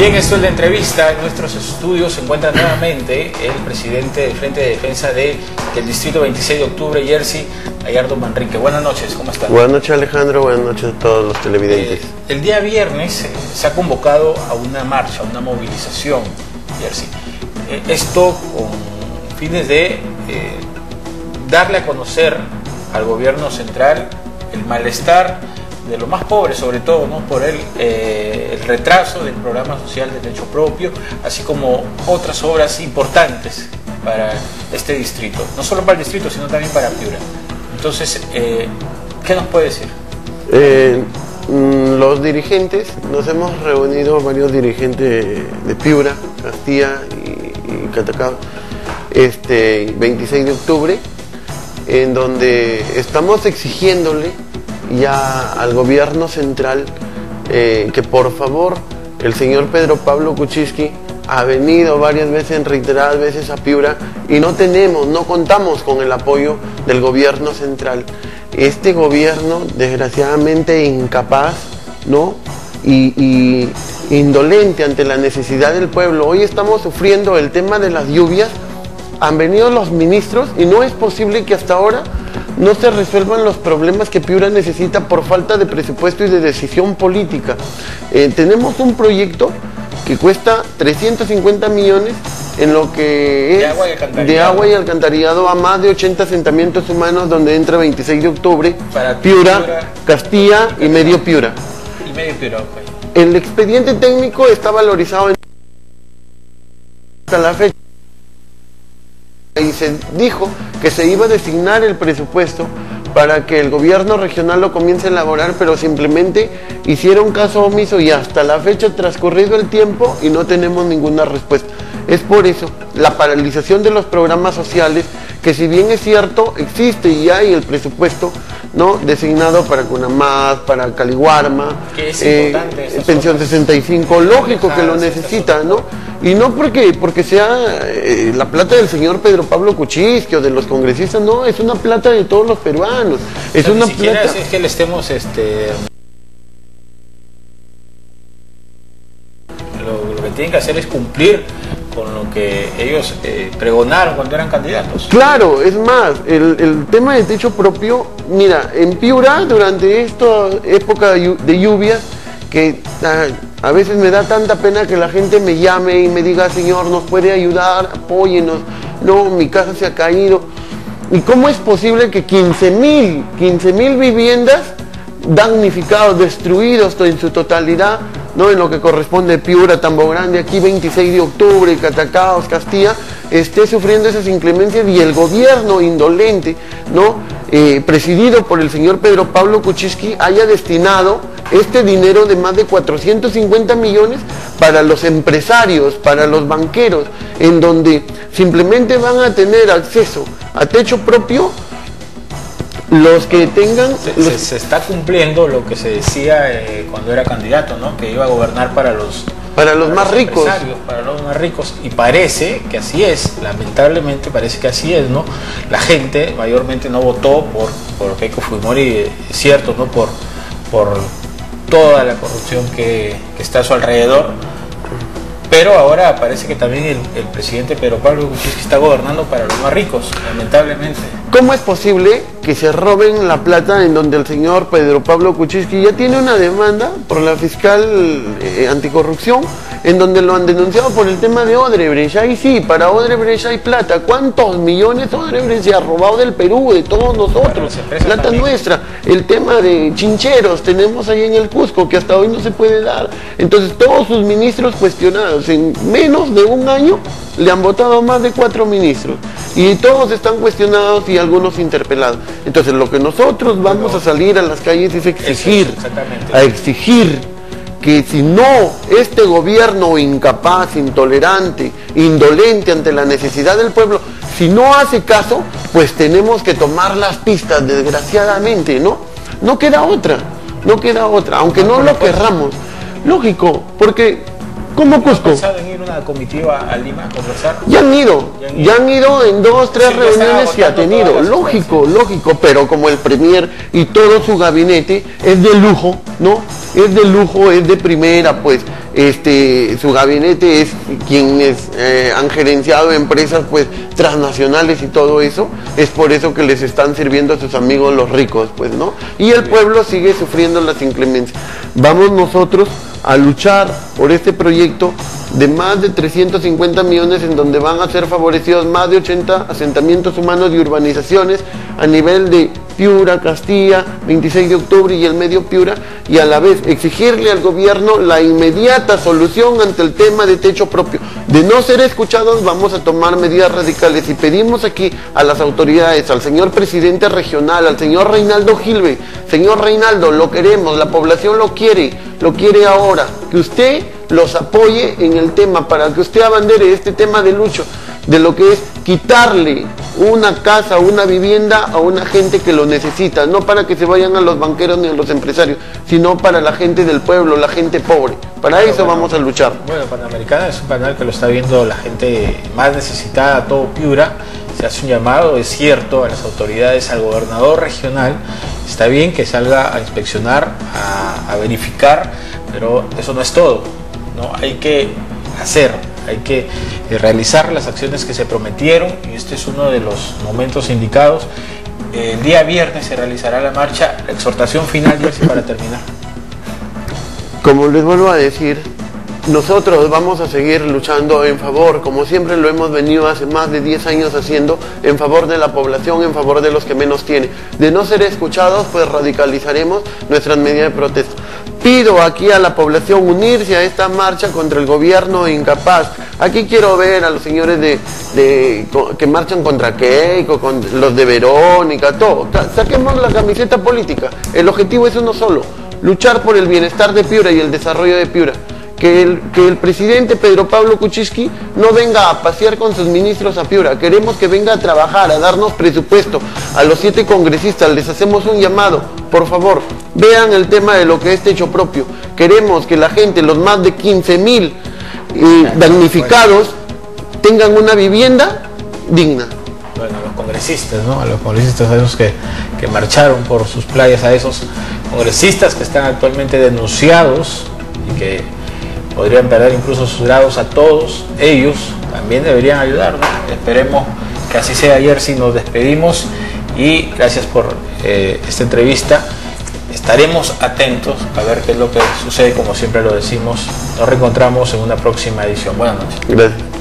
Bien, esto es la entrevista. En nuestros estudios se encuentra nuevamente el presidente del Frente de Defensa del Distrito 26 de Octubre, Jersey, Gallardo Manrique. Buenas noches, ¿cómo está? Buenas noches, Alejandro, buenas noches a todos los televidentes. El día viernes se ha convocado a una marcha, a una movilización, Jersey. Esto con fines de darle a conocer al gobierno central el malestar de los más pobres, sobre todo, ¿no?, por el retraso del programa social de techo propio, así como otras obras importantes para este distrito, no solo para el distrito, sino también para Piura. Entonces, ¿qué nos puede decir? Los dirigentes, nos hemos reunido varios dirigentes de Piura, Castilla y Catacao, 26 de octubre, en donde estamos exigiéndole ya al gobierno central que por favor, el señor Pedro Pablo Kuczynski ha venido varias veces, en reiteradas veces, a Piura y no contamos con el apoyo del gobierno central. Este gobierno, desgraciadamente incapaz, ¿no?, y indolente ante la necesidad del pueblo. Hoy estamos sufriendo el tema de las lluvias, han venido los ministros y no es posible que hasta ahora no se resuelvan los problemas que Piura necesita por falta de presupuesto y de decisión política. Tenemos un proyecto que cuesta 350 millones en lo que es de agua y alcantarillado a más de 80 asentamientos humanos, donde entra 26 de octubre, para Piura, Castilla y medio Piura. Okay. El expediente técnico está valorizado hasta la fecha. Y se dijo que se iba a designar el presupuesto para que el gobierno regional lo comience a elaborar, pero simplemente hicieron caso omiso y hasta la fecha ha transcurrido el tiempo y no tenemos ninguna respuesta. Es por eso la paralización de los programas sociales, que si bien es cierto, existe y hay el presupuesto, ¿no?, designado para Cunamás, para Caliwarma, Pensión 65, lógico que lo necesita, ¿no? Y no porque sea la plata del señor Pedro Pablo Kuczynski o de los congresistas, no, es una plata de todos los peruanos. Es una plata. Es que le estemos lo que tienen que hacer es cumplir con lo que ellos pregonaron cuando eran candidatos. Claro, es más, el tema de techo propio, mira, en Piura, durante esta época de lluvias, que a veces me da tanta pena que la gente me llame y me diga: señor, ¿nos puede ayudar? Apóyenos, no, mi casa se ha caído. ¿Y cómo es posible que 15.000 viviendas damnificados, destruidos en su totalidad, ¿no?, en lo que corresponde a Piura, Tambo Grande, aquí 26 de octubre, Catacaos, Castilla, esté sufriendo esas inclemencias y el gobierno indolente, ¿no?, presidido por el señor Pedro Pablo Kuczynski, haya destinado este dinero de más de 450 millones para los empresarios, para los banqueros, en donde simplemente van a tener acceso a techo propio los que tengan... Se está cumpliendo lo que se decía cuando era candidato, ¿no?, que iba a gobernar para los más ricos. Para los más ricos, y parece que así es, lamentablemente parece que así es, ¿no? La gente mayormente no votó por Keiko Fujimori, es cierto, ¿no?, por toda la corrupción que está a su alrededor, pero ahora parece que también el presidente Pedro Pablo Kuczynski está gobernando para los más ricos, lamentablemente. ¿Cómo es posible que se roben la plata en donde el señor Pedro Pablo Kuczynski ya tiene una demanda por la fiscal anticorrupción, en donde lo han denunciado por el tema de Odebrecht? Ahí sí, para Odebrecht hay plata. ¿Cuántos millones Odebrecht se ha robado del Perú, de todos nosotros? Plata también nuestra. El tema de chincheros tenemos ahí en el Cusco, que hasta hoy no se puede dar. Entonces todos sus ministros cuestionados, en menos de un año le han votado más de 4 ministros y todos están cuestionados y algunos interpelados. Entonces lo que nosotros vamos a salir a las calles es exigir que si no, este gobierno incapaz, intolerante, indolente ante la necesidad del pueblo, si no hace caso, pues tenemos que tomar las pistas, desgraciadamente, ¿no? No queda otra, aunque no lo querramos. Lógico, porque ¿Cómo Cusco? ¿Han pensado en ir una comitiva a Lima a conversar? Ya han ido en 2, 3 Sí, reuniones que ha tenido, lógico, pero como el premier y todo su gabinete es de lujo, ¿no? Es de lujo, es de primera, pues, su gabinete es quienes han gerenciado empresas, pues, transnacionales y todo eso, es por eso que les están sirviendo a sus amigos los ricos, pues, ¿no? Y el pueblo sigue sufriendo las inclemencias. Vamos nosotros a luchar por este proyecto de más de 350 millones en donde van a ser favorecidos más de 80 asentamientos humanos y urbanizaciones a nivel de Piura, Castilla, 26 de octubre y el medio Piura, y a la vez exigirle al gobierno la inmediata solución ante el tema de techo propio. De no ser escuchados vamos a tomar medidas radicales y pedimos aquí a las autoridades, al señor presidente regional, al señor Reinaldo Gilbe: señor Reinaldo, lo queremos, la población lo quiere ahora, que usted los apoye en el tema, para que usted abandere este tema de lucha, de lo que es quitarle una casa, una vivienda a una gente que lo necesita, no para que se vayan a los banqueros ni a los empresarios, sino para la gente del pueblo, la gente pobre. Para eso vamos a luchar. Bueno, Panamericana es un canal que lo está viendo la gente más necesitada, todo Piura. Se hace un llamado, es cierto, a las autoridades, al gobernador regional. Está bien que salga a inspeccionar, a verificar, pero eso no es todo, ¿no? Hay que hacer, hay que realizar las acciones que se prometieron, y este es uno de los momentos indicados. El día viernes se realizará la marcha. La exhortación final, Jersey, para terminar. Como les vuelvo a decir, nosotros vamos a seguir luchando en favor, como siempre lo hemos venido hace más de 10 años haciendo, en favor de la población, en favor de los que menos tienen. De no ser escuchados, pues radicalizaremos nuestras medidas de protesta. Pido aquí a la población unirse a esta marcha contra el gobierno incapaz. Aquí quiero ver a los señores que marchan contra Keiko, con los de Verónica, todo. Saquemos la camiseta política. El objetivo es uno solo: luchar por el bienestar de Piura y el desarrollo de Piura. Que el presidente Pedro Pablo Kuczynski no venga a pasear con sus ministros a Piura. Queremos que venga a trabajar, a darnos presupuesto. A los 7 congresistas les hacemos un llamado: por favor, vean el tema de lo que es techo propio. Queremos que la gente, los más de 15.000 damnificados, tengan una vivienda digna. Bueno, a los congresistas, ¿no? A los congresistas, a esos que marcharon por sus playas, a esos congresistas que están actualmente denunciados y que podrían perder incluso sus grados, a todos ellos también deberían ayudar, ¿no? Esperemos que así sea. Jersey, nos despedimos y gracias por esta entrevista. Estaremos atentos a ver qué es lo que sucede. Como siempre lo decimos, nos reencontramos en una próxima edición. Buenas noches. Gracias.